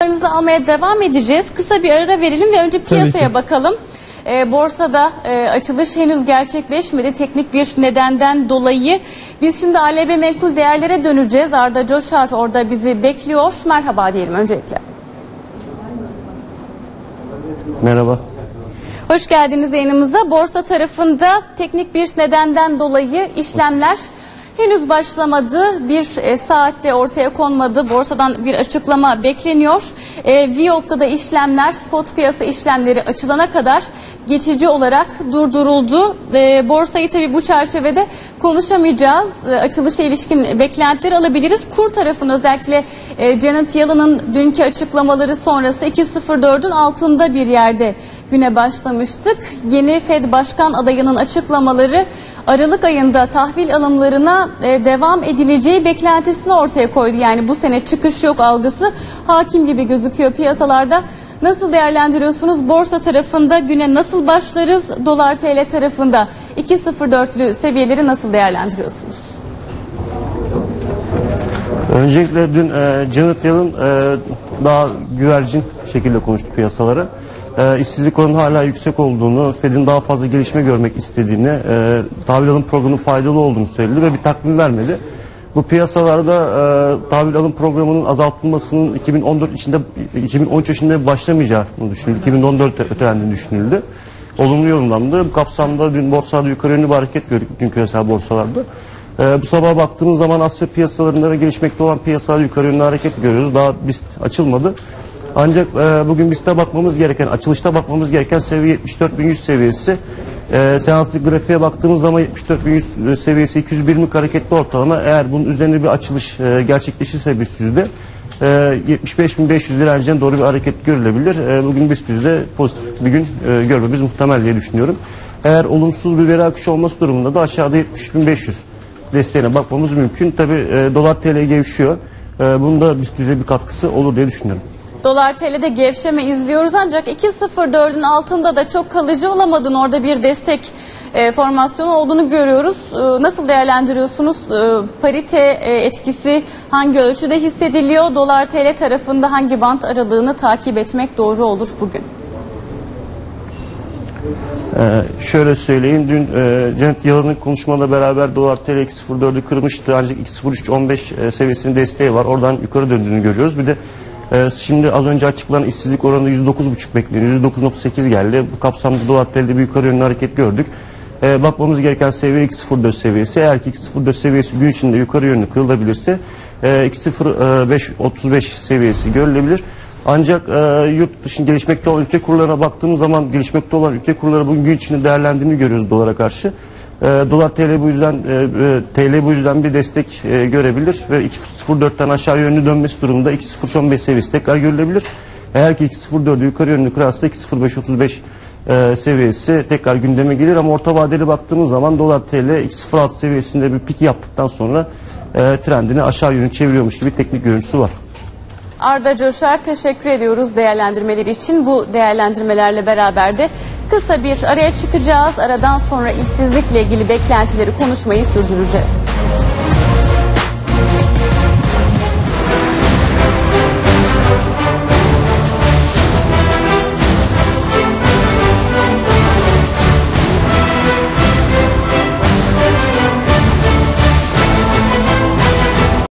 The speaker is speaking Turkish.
Almaya devam edeceğiz. Kısa bir ara verelim ve önce piyasaya bakalım. Borsada açılış henüz gerçekleşmedi teknik bir nedenden dolayı. Biz şimdi ALB menkul değerlere döneceğiz. Arda Coşar orada bizi bekliyor. Merhaba diyelim öncelikle. Merhaba. Hoş geldiniz yayınımıza. Borsa tarafında teknik bir nedenden dolayı işlemler henüz başlamadı. Bir saatte ortaya konmadı. Borsadan bir açıklama bekleniyor. Viyop'ta da işlemler, spot piyasa işlemleri açılana kadar geçici olarak durduruldu. Borsayı tabii bu çerçevede konuşamayacağız. Açılışa ilişkin beklentileri alabiliriz. Kur tarafını özellikle Janet Yellen'ın dünkü açıklamaları sonrası 2.04'ün altında bir yerde güne başlamıştık. Yeni Fed Başkan adayının açıklamaları Aralık ayında tahvil alımlarına devam edileceği beklentisini ortaya koydu. Yani bu sene çıkış yok algısı hakim gibi gözüküyor piyasalarda. Nasıl değerlendiriyorsunuz? Borsa tarafında güne nasıl başlarız? Dolar TL tarafında 2.04'lü seviyeleri nasıl değerlendiriyorsunuz? Öncelikle dün Janet Yellen daha güvercin şekilde konuştu piyasalara. İşsizlik oranının hala yüksek olduğunu, Fed'in daha fazla gelişme görmek istediğini, tahvil alım programının faydalı olduğunu söyledi ve bir takvim vermedi. Bu piyasalarda tahvil alım programının azaltılmasının 2013 içinde başlamayacağını düşünüldü. 2014'te ötelendiğini düşünüldü. Olumlu yorumlandı. Bu kapsamda dün borsada yukarı yönlü bir hareket gördük dün küresel borsalarda. Bu sabah baktığımız zaman Asya piyasalarında ve gelişmekte olan piyasalarda yukarı yönlü hareket görüyoruz. Daha BIST açılmadı. Ancak bugün BIST'e bakmamız gereken, açılışta bakmamız gereken seviye 74.100 seviyesi. Seanslık grafiğe baktığımız zaman 74.100 seviyesi 220'lik hareketli ortalama. Eğer bunun üzerinde bir açılış gerçekleşirse BIST yüzde 75.500 direncine doğru bir hareket görülebilir. Bugün BIST yüzde pozitif bir gün görmemiz muhtemel diye düşünüyorum. Eğer olumsuz bir veri akışı olması durumunda da aşağıda 73.500 desteğine bakmamız mümkün. Tabi dolar TL gevşiyor. Bunun da BIST yüzde bir katkısı olur diye düşünüyorum. Dolar TL'de gevşeme izliyoruz ancak 2.04'ün altında da çok kalıcı olamadığını, orada bir destek formasyonu olduğunu görüyoruz. Nasıl değerlendiriyorsunuz? Parite etkisi hangi ölçüde hissediliyor? Dolar TL tarafında hangi bant aralığını takip etmek doğru olur bugün? Şöyle söyleyeyim, dün Janet Yellen'ın konuşmalarla beraber dolar TL 2.04'ü kırmıştı ancak 2.0315 seviyesinin desteği var. Oradan yukarı döndüğünü görüyoruz. Bir de şimdi az önce açıklanan işsizlik oranı %9.5 bekleniyor. %9.8 geldi. Bu kapsamda dolar TL'de bir yukarı yönlü hareket gördük. Bakmamız gereken seviye 2.04 seviyesi. Eğer ki 2.04 seviyesi gün içinde yukarı yönlü kırılabilirse 2.0535 seviyesi görülebilir. Ancak yurt dışında gelişmekte olan ülke kurlarına baktığımız zaman gelişmekte olan ülke kurları bugün gün içinde değerlendiğini görüyoruz dolara karşı. Dolar TL bu yüzden bir destek görebilir ve 2.04'ten aşağı yönlü dönmesi durumunda 2.015 seviyesi tekrar görülebilir. Eğer ki 2.04'ü yukarı yönlü kırarsa 2.0535 seviyesi tekrar gündeme gelir ama orta vadeli baktığımız zaman dolar TL 2.06 seviyesinde bir pik yaptıktan sonra trendini aşağı yönlü çeviriyormuş gibi teknik görüntüsü var. Arda Coşar, teşekkür ediyoruz değerlendirmeleri için. Bu değerlendirmelerle beraber de kısa bir araya çıkacağız. Aradan sonra işsizlikle ilgili beklentileri konuşmayı sürdüreceğiz.